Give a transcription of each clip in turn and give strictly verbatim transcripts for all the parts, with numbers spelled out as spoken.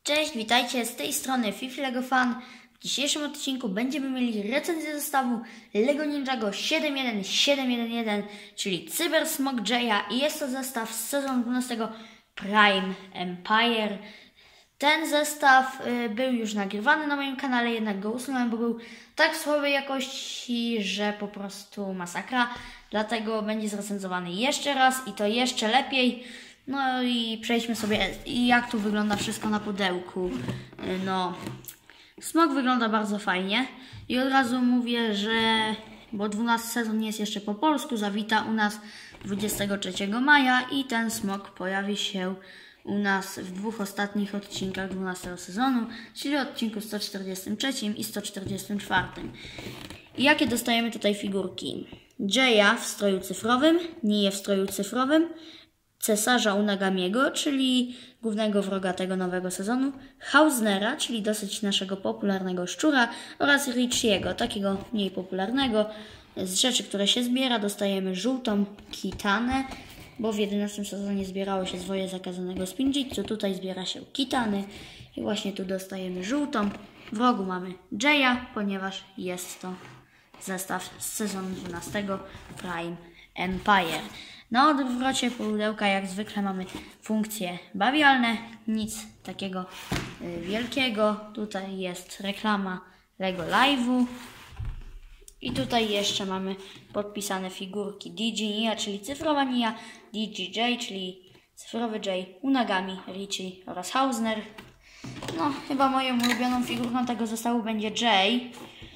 Cześć, witajcie, z tej strony Fifi Lego Fan. W dzisiejszym odcinku będziemy mieli recenzję zestawu Lego Ninjago siedem jeden siedem jeden jeden, czyli Cyber Smog Jaya, i jest to zestaw z sezonu dwunastego Prime Empire. Ten zestaw y, był już nagrywany na moim kanale, jednak go usunąłem, bo był tak słabej jakości, że po prostu masakra. Dlatego będzie zrecenzowany jeszcze raz i to jeszcze lepiej. No i przejdźmy sobie, jak tu wygląda wszystko na pudełku. No, smog wygląda bardzo fajnie i od razu mówię, że, bo dwunasty sezon nie jest jeszcze po polsku, zawita u nas dwudziestego trzeciego maja i ten smog pojawi się u nas w dwóch ostatnich odcinkach dwunastego sezonu, czyli odcinku sto czterdziestym trzecim i sto czterdziestym czwartym. I jakie dostajemy tutaj figurki? Jaya w stroju cyfrowym, Niję w stroju cyfrowym, Cesarza Unagamiego, czyli głównego wroga tego nowego sezonu, Hausnera, czyli dosyć naszego popularnego szczura, oraz Richiego, takiego mniej popularnego. Z rzeczy, które się zbiera, dostajemy żółtą Kitanę, bo w jedenastym sezonie zbierało się zwoje zakazanego Spinjitzu, tutaj zbiera się Kitany i właśnie tu dostajemy żółtą. W rogu mamy Jaya, ponieważ jest to zestaw z sezonu dwunastego Prime Empire. Na odwrocie pudełka jak zwykle mamy funkcje bawialne, nic takiego y, wielkiego. Tutaj jest reklama Lego Live'u. I tutaj jeszcze mamy podpisane figurki D G Nia, czyli cyfrowa Nia, D G J, czyli cyfrowy Jay, Unagami, Richie oraz Hausner. No, chyba moją ulubioną figurką tego zestawu będzie Jay.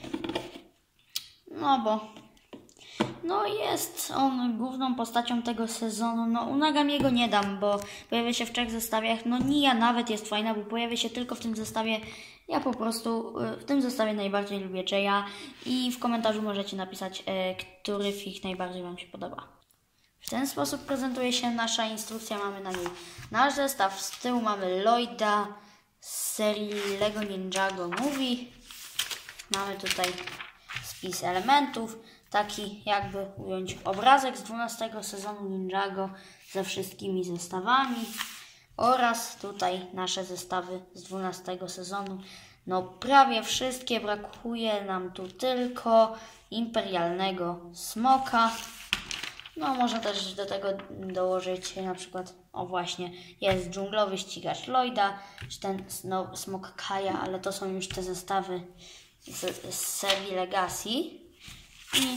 No bo no jest on główną postacią tego sezonu. No Unagamiego nie dam, bo pojawia się w trzech zestawiach. No Nia nawet jest fajna, bo pojawia się tylko w tym zestawie. Ja po prostu w tym zestawie najbardziej lubię Jaya i w komentarzu możecie napisać, który fig najbardziej Wam się podoba. W ten sposób prezentuje się nasza instrukcja. Mamy na niej nasz zestaw. Z tyłu mamy Lloyda z serii Lego Ninjago Movie. Mamy tutaj spis elementów. Taki jakby ująć obrazek z dwunastego sezonu Ninjago ze wszystkimi zestawami. Oraz tutaj nasze zestawy z dwunastego sezonu. No prawie wszystkie, brakuje nam tu tylko imperialnego smoka. No można też do tego dołożyć na przykład, o właśnie, jest dżunglowy ścigacz Lloyda, czy ten no, smok Kaja, ale to są już te zestawy z, z serii Legacy. I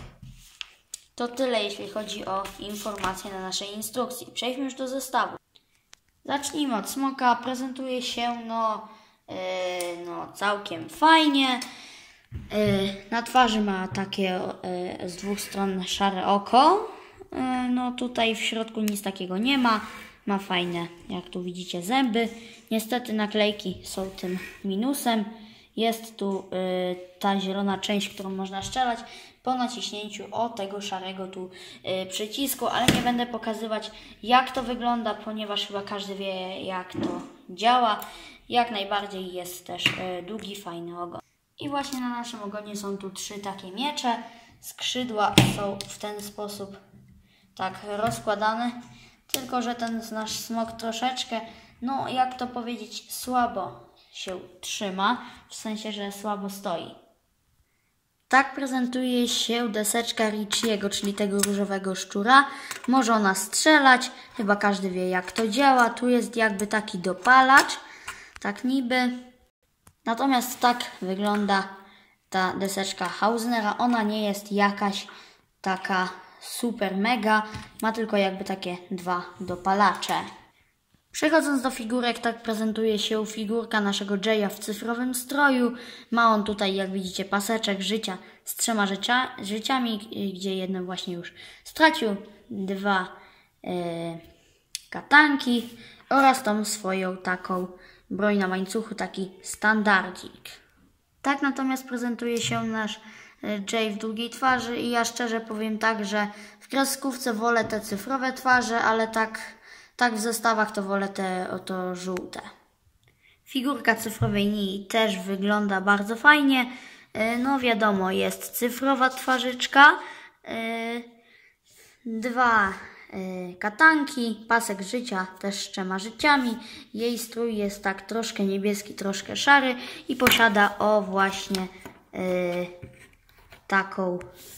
to tyle, jeśli chodzi o informacje na naszej instrukcji. Przejdźmy już do zestawu. Zacznijmy od smoka. Prezentuje się no, yy, no całkiem fajnie. Yy, na twarzy ma takie yy, z dwóch stron szare oko. Yy, no tutaj w środku nic takiego nie ma. Ma fajne, jak tu widzicie, zęby. Niestety naklejki są tym minusem. Jest tu y, ta zielona część, którą można strzelać po naciśnięciu o tego szarego tu y, przycisku, ale nie będę pokazywać, jak to wygląda, ponieważ chyba każdy wie, jak to działa. Jak najbardziej jest też y, długi, fajny ogon. I właśnie na naszym ogonie są tu trzy takie miecze. Skrzydła są w ten sposób tak rozkładane, tylko że ten nasz smok troszeczkę, no jak to powiedzieć, słabo się trzyma, w sensie, że słabo stoi. Tak prezentuje się deseczka Richiego, czyli tego różowego szczura. Może ona strzelać, chyba każdy wie, jak to działa. Tu jest jakby taki dopalacz, tak niby. Natomiast tak wygląda ta deseczka Hausnera. Ona nie jest jakaś taka super mega, ma tylko jakby takie dwa dopalacze. Przechodząc do figurek, tak prezentuje się figurka naszego Jaya w cyfrowym stroju. Ma on tutaj, jak widzicie, paseczek życia z trzema życia, życiami, gdzie jedno właśnie już stracił, dwa yy, katanki oraz tą swoją taką broń na łańcuchu, taki standardzik. Tak natomiast prezentuje się nasz Jay w drugiej twarzy i ja szczerze powiem tak, że w kreskówce wolę te cyfrowe twarze, ale tak... Tak w zestawach to wolę te oto żółte. Figurka cyfrowej Nii też wygląda bardzo fajnie. No wiadomo, jest cyfrowa twarzyczka. Dwa y, katanki, pasek życia też z trzema życiami. Jej strój jest tak troszkę niebieski, troszkę szary i posiada o właśnie y, taką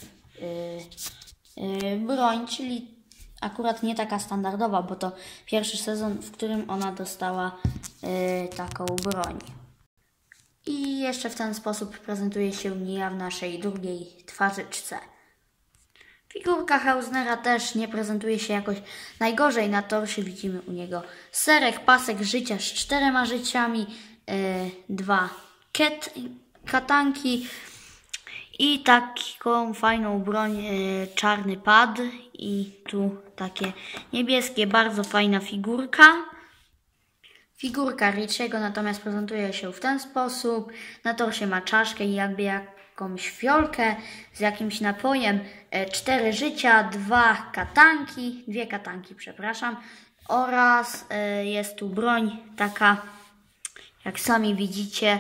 y, y, broń, czyli akurat nie taka standardowa, bo to pierwszy sezon, w którym ona dostała y, taką broń. I jeszcze w ten sposób prezentuje się Nia w naszej drugiej twarzyczce. Figurka Hausnera też nie prezentuje się jakoś najgorzej. Na torsie widzimy u niego serek, pasek życia z czterema życiami, yy, dwa ket, katanki i taką fajną broń, yy, czarny pad i tu takie niebieskie, bardzo fajna figurka. Figurka Richiego natomiast prezentuje się w ten sposób. Na torsie ma czaszkę i jakby jakąś fiolkę z jakimś napojem. Cztery życia, dwa katanki, dwie katanki, przepraszam. Oraz y, jest tu broń taka, jak sami widzicie,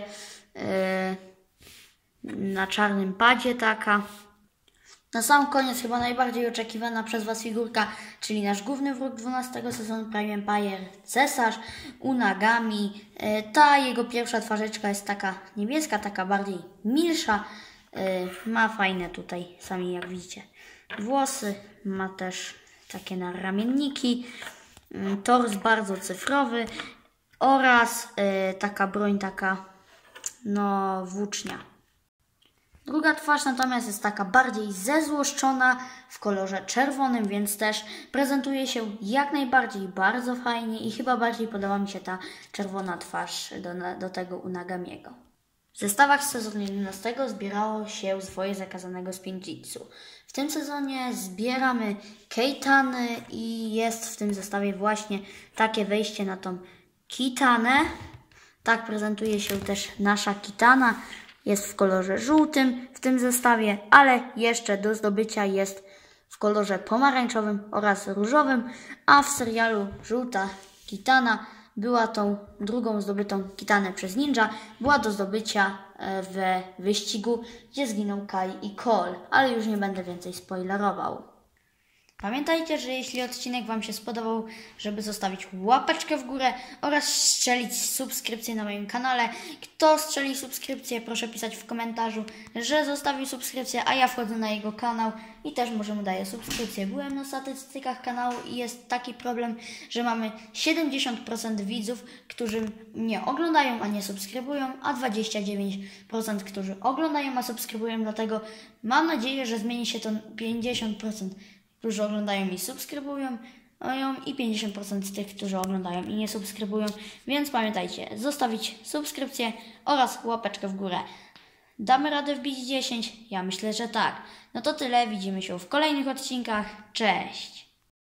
y, na czarnym padzie taka. Na sam koniec chyba najbardziej oczekiwana przez Was figurka, czyli nasz główny wróg dwunastego sezonu Prime Empire, Cesarz Unagami. Ta jego pierwsza twarzyczka jest taka niebieska, taka bardziej milsza. Ma fajne tutaj, sami jak widzicie, włosy. Ma też takie naramienniki. Tors bardzo cyfrowy oraz taka broń, taka no włócznia. Druga twarz natomiast jest taka bardziej zezłoszczona w kolorze czerwonym, więc też prezentuje się jak najbardziej bardzo fajnie i chyba bardziej podoba mi się ta czerwona twarz do, do tego Unagamiego. W zestawach z sezonu jedenastego zbierało się zwoje zakazanego Spinjitzu. W tym sezonie zbieramy Keitany i jest w tym zestawie właśnie takie wejście na tą Kitanę. Tak prezentuje się też nasza Kitana. Jest w kolorze żółtym w tym zestawie, ale jeszcze do zdobycia jest w kolorze pomarańczowym oraz różowym, a w serialu Żółta Kitana była tą drugą zdobytą Kitanę przez ninja, była do zdobycia w wyścigu, gdzie zginął Kai i Cole, ale już nie będę więcej spoilerował. Pamiętajcie, że jeśli odcinek Wam się spodobał, żeby zostawić łapeczkę w górę oraz strzelić subskrypcję na moim kanale. Kto strzeli subskrypcję, proszę pisać w komentarzu, że zostawił subskrypcję, a ja wchodzę na jego kanał i też może mu daję subskrypcję. Byłem na statystykach kanału i jest taki problem, że mamy siedemdziesiąt procent widzów, którzy mnie oglądają, a nie subskrybują, a dwadzieścia dziewięć procent, którzy oglądają, a subskrybują. Dlatego mam nadzieję, że zmieni się to pięćdziesiąt procent. Którzy oglądają i subskrybują i pięćdziesiąt procent tych, którzy oglądają i nie subskrybują. Więc pamiętajcie, zostawić subskrypcję oraz łapeczkę w górę. Damy radę wbić dziesięć? Ja myślę, że tak. No to tyle, widzimy się w kolejnych odcinkach. Cześć!